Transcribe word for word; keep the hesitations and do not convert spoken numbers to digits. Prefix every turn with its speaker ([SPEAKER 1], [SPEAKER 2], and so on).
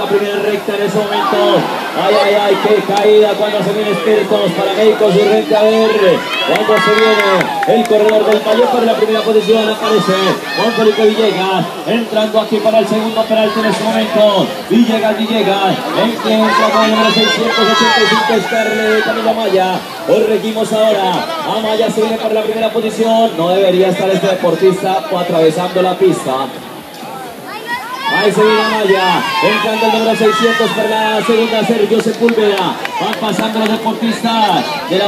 [SPEAKER 1] primera recta en ese momento. Ay, ay, ay, qué caída cuando se viene Espíritus Paramédicos y Rente a ver. Cuando se viene el corredor del mayor para la primera posición aparece Juan Felipe Villegas, entrando aquí para el segundo penalti en este momento. Villegas, Villegas, encuentra con el número seiscientos ochenta y cinco Scarlett Camilo Amaya. Corregimos ahora. Amaya se viene para la primera posición. No debería estar este deportista atravesando la pista. Ahí se viene Amaya, entrando el número seiscientos para la segunda, Sergio Sepúlveda. Van pasando los deportistas de la